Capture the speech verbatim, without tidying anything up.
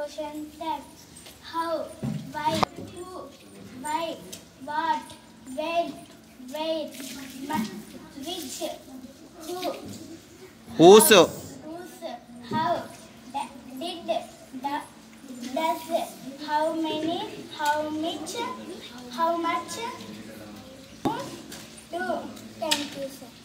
Question tag. How, why, who, why, what, when, where, which, who, Whose, how, whose, how, da- did, da- does, how many, how much, how much, do. Thank you, sir.